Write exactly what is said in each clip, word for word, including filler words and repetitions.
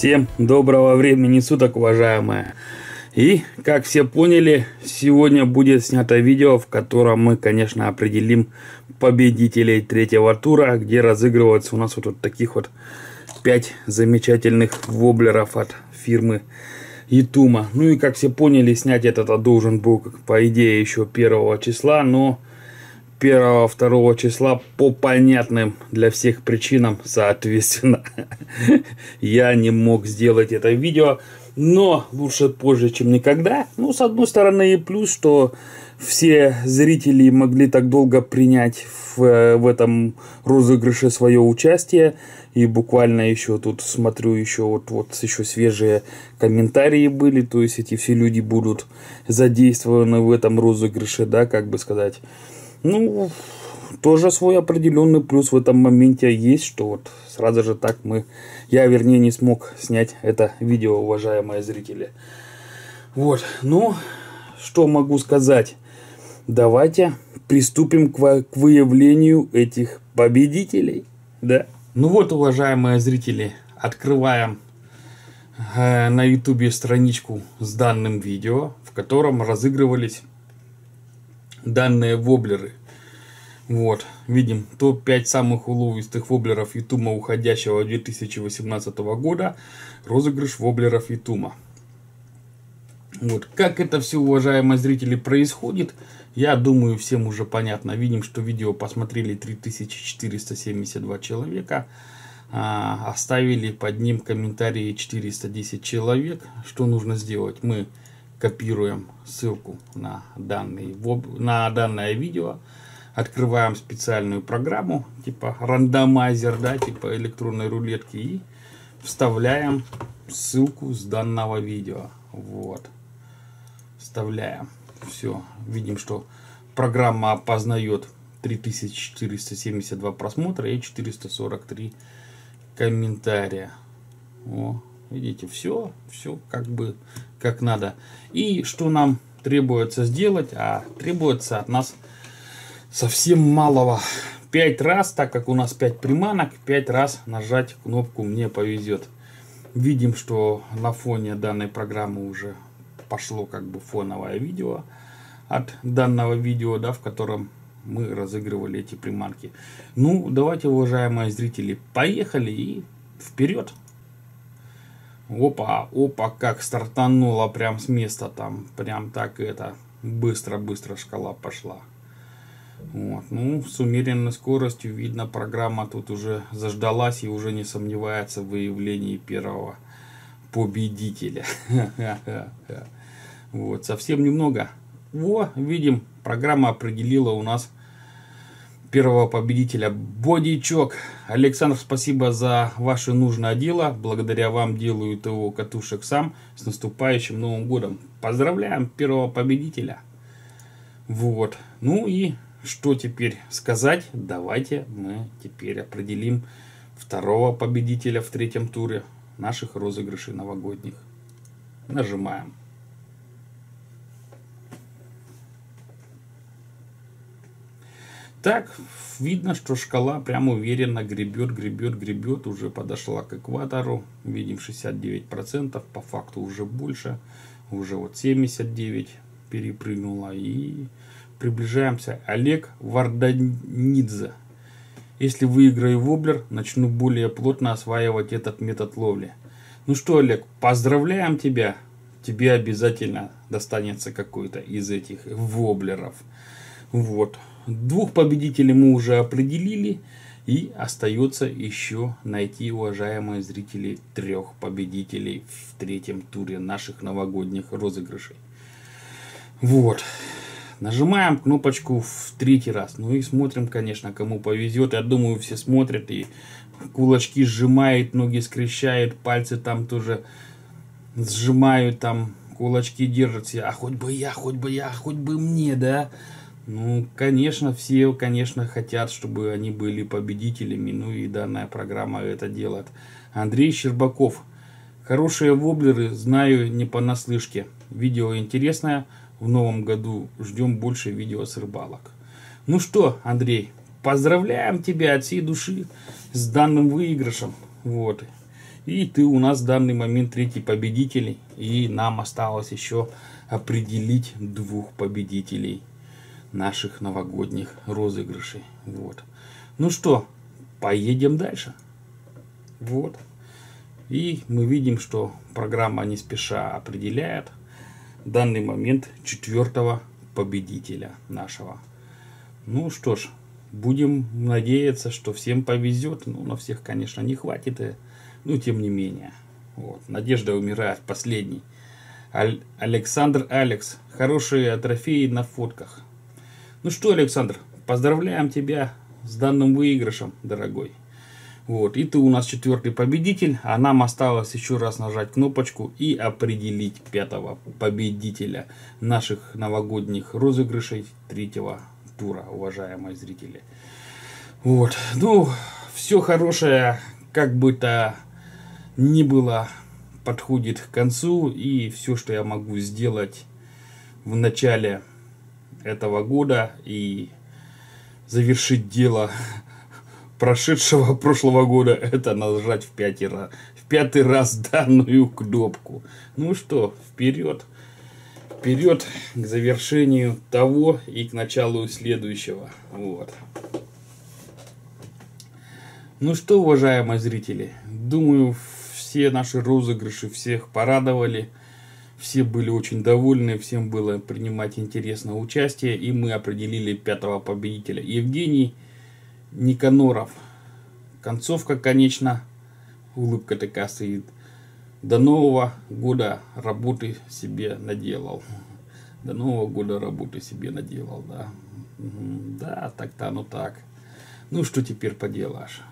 Всем доброго времени суток, уважаемые. И, как все поняли, сегодня будет снято видео, в котором мы, конечно, определим победителей третьего тура, где разыгрываются у нас вот, вот таких вот пять замечательных воблеров от фирмы Итума. Ну и, как все поняли, снять этот должен был, по идее, еще первого числа, но первого-второго числа по понятным для всех причинам, соответственно, я не мог сделать это видео. Но лучше позже, чем никогда. Ну, с одной стороны, и плюс, что все зрители могли так долго принять в, в этом розыгрыше свое участие. И буквально еще тут смотрю, еще вот, вот еще свежие комментарии были. То есть эти все люди будут задействованы в этом розыгрыше, да, как бы сказать. Ну, тоже свой определенный плюс в этом моменте есть, что вот сразу же так мы, я вернее не смог снять это видео, уважаемые зрители. Вот, ну, что могу сказать? Давайте приступим к, к выявлению этих победителей, да? Ну вот, уважаемые зрители, открываем э, на ютубе страничку с данным видео, в котором разыгрывались данные воблеры. Вот, видим топ пять самых уловистых воблеров Итума уходящего две тысячи восемнадцатого года. Розыгрыш воблеров Итума. Вот, как это все, уважаемые зрители, происходит, я думаю, всем уже понятно. Видим, что видео посмотрели три тысячи четыреста семьдесят два человека. А, оставили под ним комментарии четыреста десять человек. Что нужно сделать? Мы копируем ссылку на, данный, на данное видео. Открываем специальную программу, типа рандомайзер, да, типа электронной рулетки. И вставляем ссылку с данного видео. Вот. Вставляем. Все. Видим, что программа опознает три тысячи четыреста семьдесят два просмотра и четыреста сорок три комментария. О, видите, все, все как бы как надо. И что нам требуется сделать? А требуется от нас совсем малого. пять раз, так как у нас пять приманок, пять раз нажать кнопку «Мне повезет». Видим, что на фоне данной программы уже пошло как бы фоновое видео от данного видео, да, в котором мы разыгрывали эти приманки. Ну, давайте, уважаемые зрители, поехали и вперед. Опа, опа, как стартануло прям с места там, прям так это, быстро-быстро шкала пошла. Вот. Ну, с умеренной скоростью, видно, программа тут уже заждалась и уже не сомневается в выявлении первого победителя. Вот, совсем немного. Во, видим, программа определила у нас первого победителя. Бодичок. Александр, спасибо за ваше нужное дело. Благодаря вам делаю ТО катушек сам. С наступающим Новым годом. Поздравляем первого победителя. Вот. Ну и что теперь сказать? Давайте мы теперь определим второго победителя в третьем туре наших розыгрышей новогодних. Нажимаем. Так, видно, что шкала прямо уверенно гребет, гребет, гребет. Уже подошла к экватору. Видим шестьдесят девять процентов. По факту уже больше. Уже вот семьдесят девять процентов перепрыгнула. И приближаемся. Олег Варданидзе. Если выиграю воблер, начну более плотно осваивать этот метод ловли. Ну что, Олег, поздравляем тебя. Тебе обязательно достанется какой-то из этих воблеров. Вот. Двух победителей мы уже определили. И остается еще найти, уважаемые зрители, трех победителей в третьем туре наших новогодних розыгрышей. Вот. Нажимаем кнопочку в третий раз. Ну и смотрим, конечно, кому повезет. Я думаю, все смотрят и кулачки сжимают, ноги скрещают, пальцы там тоже сжимают, там кулачки держатся. А хоть бы я, хоть бы я, хоть бы мне, да? Ну, конечно, все, конечно, хотят, чтобы они были победителями. Ну и данная программа это делает. Андрей Щербаков. Хорошие воблеры знаю не понаслышке. Видео интересное. В новом году ждем больше видео с рыбалок. Ну что, Андрей, поздравляем тебя от всей души с данным выигрышем. Вот. И ты у нас в данный момент третий победитель. И нам осталось еще определить двух победителей наших новогодних розыгрышей. Вот. Ну что, поедем дальше. Вот. И мы видим, что программа не спеша определяет в данный момент четвертого победителя нашего. Ну что ж, будем надеяться, что всем повезет. Ну, на всех, конечно, не хватит. Но тем не менее. Вот. Надежда умирает последний. Аль Александр Алекс. Хорошие трофеи на фотках. Ну что, Александр, поздравляем тебя с данным выигрышем, дорогой. Вот, и ты у нас четвертый победитель, а нам осталось еще раз нажать кнопочку и определить пятого победителя наших новогодних розыгрышей третьего тура, уважаемые зрители. Вот, ну, все хорошее, как бы то ни было, подходит к концу, и все, что я могу сделать в начале этого года и завершить дело прошедшего прошлого года, это нажать в пятый раз, в пятый раз данную кнопку. Ну что, вперед, вперед к завершению того и к началу следующего. Вот. Ну что, уважаемые зрители, думаю, все наши розыгрыши всех порадовали. Все были очень довольны, всем было принимать интересное участие, и мы определили пятого победителя. Евгений Никаноров. Концовка, конечно, улыбка такая стоит. До Нового года работы себе наделал. До Нового года работы себе наделал, да. Да, так-то оно так. Ну, что теперь поделаешь?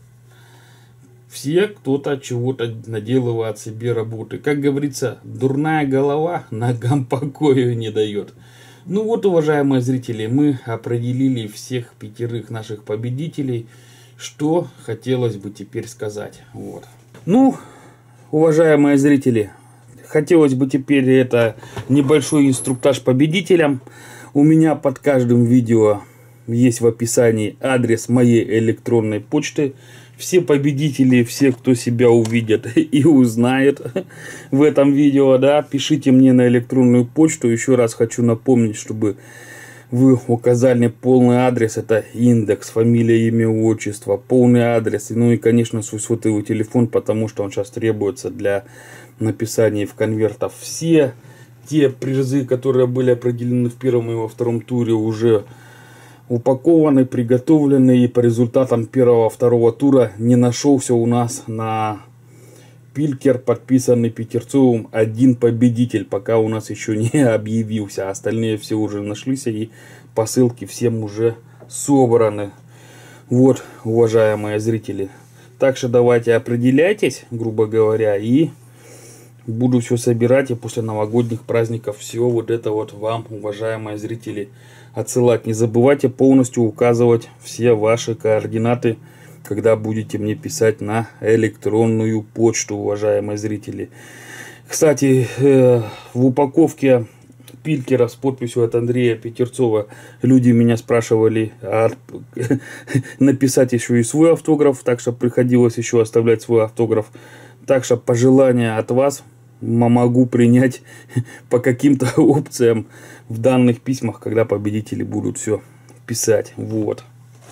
Все кто-то чего-то наделывает себе работы. Как говорится, дурная голова ногам покоя не дает. Ну вот, уважаемые зрители, мы определили всех пятерых наших победителей. Что хотелось бы теперь сказать. Вот. Ну, уважаемые зрители, хотелось бы теперь это небольшой инструктаж победителям. У меня под каждым видео есть в описании адрес моей электронной почты. Все победители, все, кто себя увидят и узнает в этом видео, да, пишите мне на электронную почту. Еще раз хочу напомнить, чтобы вы указали полный адрес. Это индекс, фамилия, имя, отчество, полный адрес. Ну и, конечно, свой сотовый телефон, потому что он сейчас требуется для написания в конвертах. Все те призы, которые были определены в первом и во втором туре, уже упакованы, приготовлены, и по результатам первого-второго тура не нашелся у нас на пилькер, подписанный Петерцовым, один победитель, пока у нас еще не объявился. Остальные все уже нашлись, и посылки всем уже собраны. Вот, уважаемые зрители. Так что давайте определяйтесь, грубо говоря, и буду все собирать, и после новогодних праздников все вот это вот вам, уважаемые зрители, отсылать. Не забывайте полностью указывать все ваши координаты, когда будете мне писать на электронную почту, уважаемые зрители. Кстати, э, в упаковке пилькера с подписью от Андрея Петерцова люди меня спрашивали а, написать еще и свой автограф, так что приходилось еще оставлять свой автограф. Так что пожелания от вас могу принять по каким-то опциям в данных письмах, когда победители будут все писать. Вот.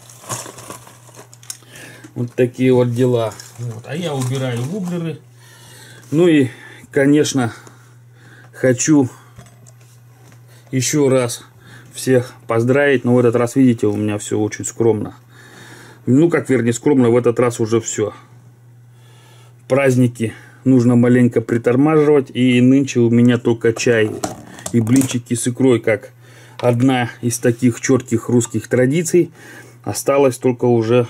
Вот такие вот дела. Вот. А я убираю вублеры. Ну и, конечно, хочу еще раз всех поздравить. Но в этот раз, видите, у меня все очень скромно. Ну, как вернее, скромно, в этот раз уже все. Праздники нужно маленько притормаживать. И нынче у меня только чай и блинчики с икрой, как одна из таких четких русских традиций. Осталось только уже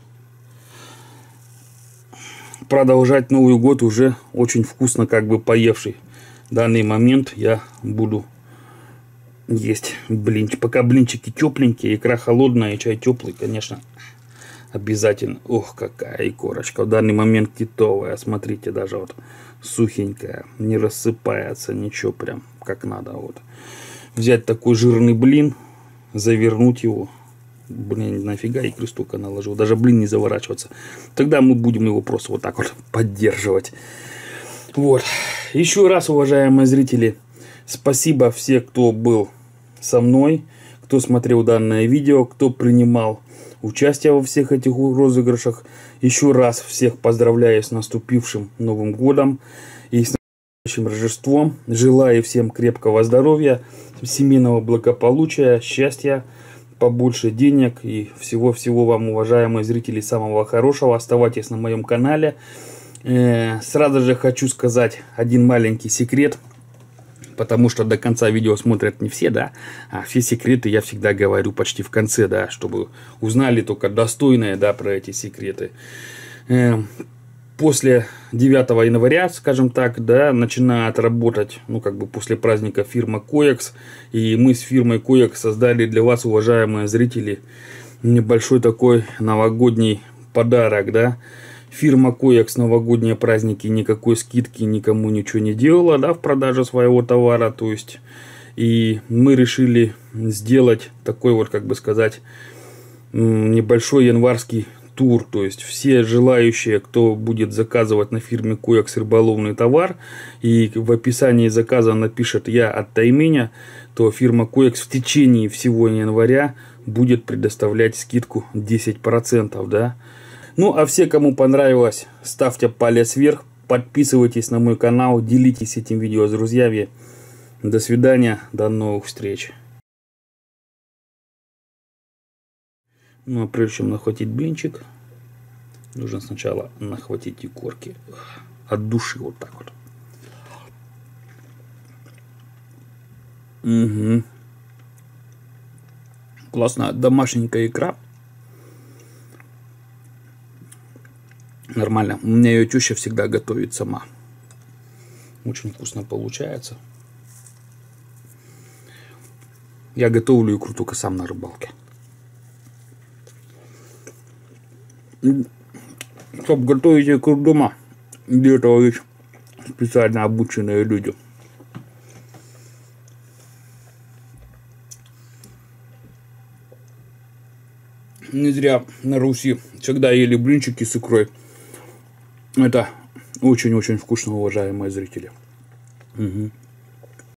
продолжать Новый год уже очень вкусно, как бы поевший. В данный момент я буду есть блинчик. Пока блинчики тепленькие, икра холодная и чай теплый, конечно, обязательно. Ох, какая икорочка. В данный момент китовая. Смотрите, даже вот сухенькая. Не рассыпается ничего, прям как надо. Вот. Взять такой жирный блин, завернуть его Блин, нафига икры столько наложил. Даже блин не заворачиваться. Тогда мы будем его просто вот так вот поддерживать. Вот. Еще раз, уважаемые зрители, спасибо всем, кто был со мной, кто смотрел данное видео, кто принимал участие во всех этих розыгрышах. Еще раз всех поздравляю с наступившим Новым годом и с наступившим Рождеством. Желаю всем крепкого здоровья, семейного благополучия, счастья, побольше денег и всего-всего вам, уважаемые зрители, самого хорошего. Оставайтесь на моем канале. Сразу же хочу сказать один маленький секрет, потому что до конца видео смотрят не все, да, а все секреты я всегда говорю почти в конце, да, чтобы узнали только достойные, да, про эти секреты. После девятого января, скажем так, да, начинает работать, ну, как бы после праздника фирма Коекс, и мы с фирмой Коекс создали для вас, уважаемые зрители, небольшой такой новогодний подарок, да. Фирма Коекс новогодние праздники никакой скидки никому ничего не делала, да, в продаже своего товара, то есть, и мы решили сделать такой вот, как бы сказать, небольшой январский тур, то есть все желающие, кто будет заказывать на фирме Коекс рыболовный товар, и в описании заказа напишет «Я от Тайменя», то фирма Коекс в течение всего января будет предоставлять скидку десять процентов, да. Ну, а все, кому понравилось, ставьте палец вверх, подписывайтесь на мой канал, делитесь этим видео с друзьями. До свидания, до новых встреч. Ну, а прежде чем нахватить блинчик, нужно сначала нахватить и корки от души, вот так вот. Угу. Классно, домашненькая икра. Нормально. У меня ее теща всегда готовит сама. Очень вкусно получается. Я готовлю икру только сам на рыбалке. Чтобы готовить икру дома, для этого есть специально обученные люди. Не зря на Руси всегда ели блинчики с икрой. Это очень-очень вкусно, уважаемые зрители. Угу.